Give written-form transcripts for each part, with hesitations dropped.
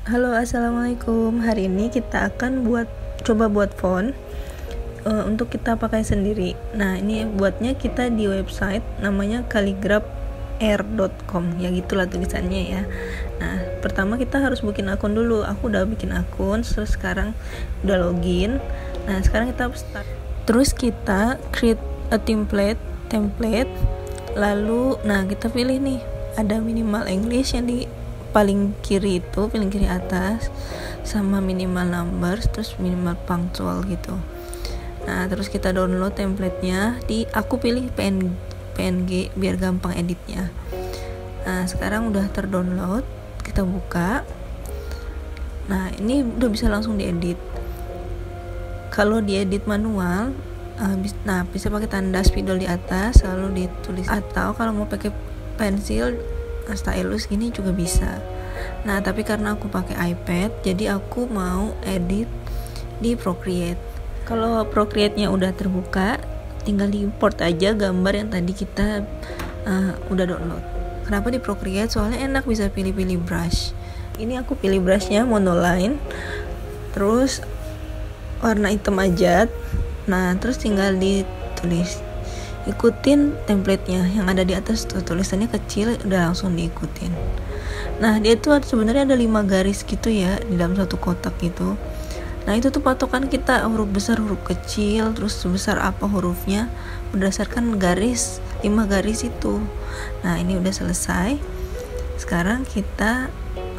Halo, assalamualaikum. Hari ini kita akan coba buat font untuk kita pakai sendiri. Nah, ini buatnya kita di website namanya calligraphair.com. Ya gitulah tulisannya ya. Nah, pertama kita harus bikin akun dulu. Aku udah bikin akun, terus sekarang udah login. Nah, sekarang kita start. Terus kita create a template. Lalu, kita pilih nih. Ada minimal English yang di paling kiri atas, sama minimal numbers, terus minimal punctual gitu. Nah, terus kita download templatenya. Aku pilih PNG biar gampang editnya. Nah, sekarang udah terdownload, kita buka. Nah, ini udah bisa langsung diedit. Kalau diedit manual, bisa pakai tanda spidol di atas lalu ditulis, atau kalau mau pakai pensil stylus gini juga bisa. Nah, tapi karena aku pakai iPad, jadi aku mau edit di Procreate. Kalau Procreate-nya udah terbuka, tinggal diimport aja gambar yang tadi kita udah download. Kenapa di Procreate? Soalnya enak, bisa pilih-pilih brush. Ini aku pilih brushnya monoline, terus warna hitam aja. Nah, terus tinggal ditulis. Ikutin templatenya yang ada di atas tuh, tulisannya kecil, udah langsung diikutin. Nah, dia tuh sebenarnya ada 5 garis gitu ya di dalam satu kotak gitu. Nah, itu tuh patokan kita, huruf besar, huruf kecil, terus sebesar apa hurufnya berdasarkan 5 garis itu. Nah, ini udah selesai. Sekarang kita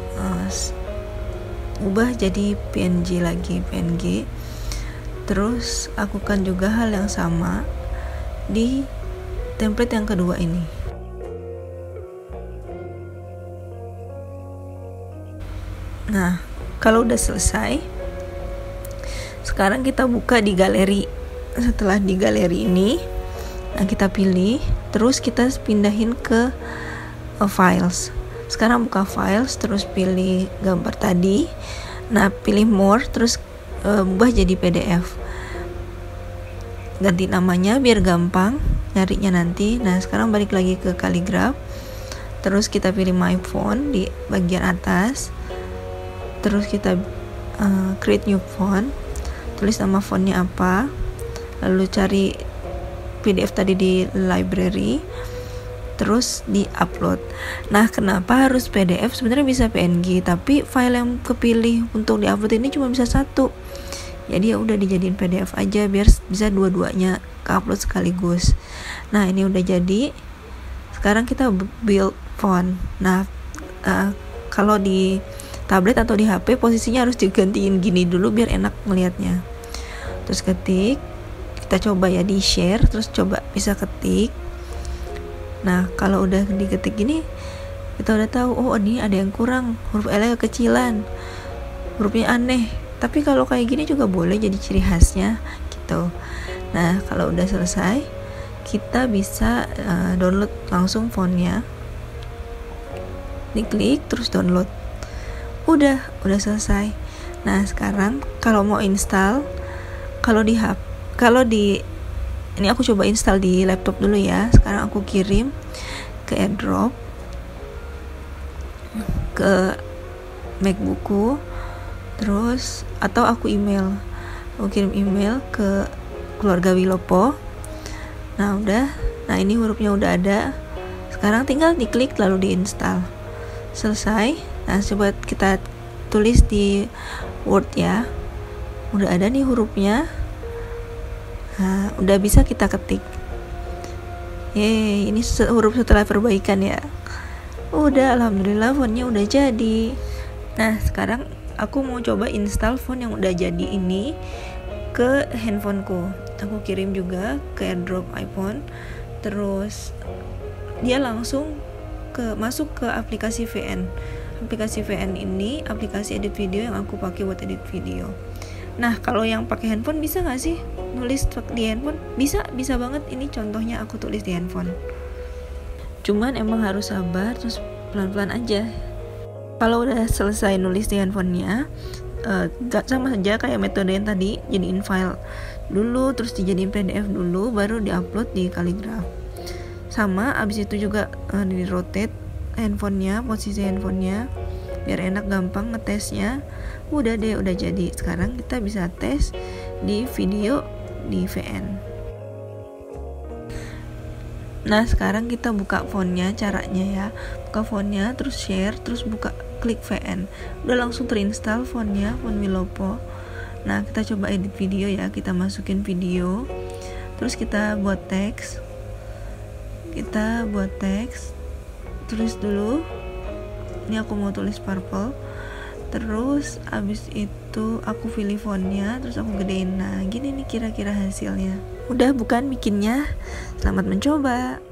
ubah jadi PNG lagi, PNG. Terus lakukan juga hal yang sama di template yang kedua ini. Nah, kalau udah selesai, sekarang kita buka di galeri. Setelah di galeri ini, kita pilih, terus kita pindahin ke files. Sekarang buka files, terus pilih gambar tadi. Nah, pilih more, terus ubah jadi PDF. Ganti namanya biar gampang nyarinya nanti. Nah, sekarang balik lagi ke Calligraph. Terus kita pilih my font di bagian atas. Terus kita create new font. Tulis nama fontnya apa. Lalu cari PDF tadi di library. Terus di-upload. Nah, kenapa harus PDF? Sebenarnya bisa PNG, tapi file yang kepilih untuk di-upload ini cuma bisa satu. Jadi ya udah dijadiin PDF aja biar bisa dua-duanya ke-upload sekaligus. Nah, ini udah jadi. Sekarang kita build font. Nah, kalau di tablet atau di HP posisinya harus digantiin gini dulu biar enak melihatnya. Terus ketik. Kita coba ya di share, terus coba bisa ketik. Nah, kalau udah diketik gini, kita udah tahu, oh ini ada yang kurang, huruf L-nya kekecilan, hurufnya aneh. Tapi kalau kayak gini juga boleh jadi ciri khasnya gitu. Nah, kalau udah selesai, kita bisa download langsung fontnya. Diklik terus download. Udah selesai. Nah, sekarang kalau mau install, ini aku coba install di laptop dulu ya. Sekarang aku kirim ke AirDrop ke MacBookku. Terus atau aku kirim email ke keluarga Wilopo. Nah, udah. Nah, ini hurufnya udah ada. Sekarang tinggal diklik lalu diinstal. Selesai. Nah, coba kita tulis di Word ya. Udah ada nih hurufnya. Nah, udah bisa kita ketik. Ini huruf setelah perbaikan ya. Udah, alhamdulillah fontnya udah jadi. Nah, sekarang aku mau coba install font yang udah jadi ini ke handphoneku. Aku kirim juga ke AirDrop iPhone. Terus dia langsung masuk ke aplikasi VN. Aplikasi VN ini aplikasi edit video yang aku pakai buat edit video. Nah, kalau yang pakai handphone bisa nggak sih nulis di handphone? Bisa banget. Ini contohnya aku tulis di handphone. Cuman emang harus sabar, terus pelan-pelan aja. Kalau udah selesai nulis di handphonenya, sama saja kayak metode yang tadi, jadiin file dulu, terus dijadiin PDF dulu, baru diupload di Calligraph. Sama, abis itu juga di rotate handphonenya, posisi handphonenya biar enak gampang ngetesnya. Udah deh, udah jadi. Sekarang kita bisa tes di video di VN. Nah sekarang kita buka fontnya, caranya ya, buka fontnya, terus share, terus buka klik VN, udah langsung terinstall fontnya, font Wilopo. Nah kita coba edit video ya, kita masukin video, terus kita buat teks, tulis dulu, ini aku mau tulis purple, terus abis itu aku pilih fontnya, terus aku gedein. Nah gini nih kira-kira hasilnya. Udah bukan bikinnya? Selamat mencoba.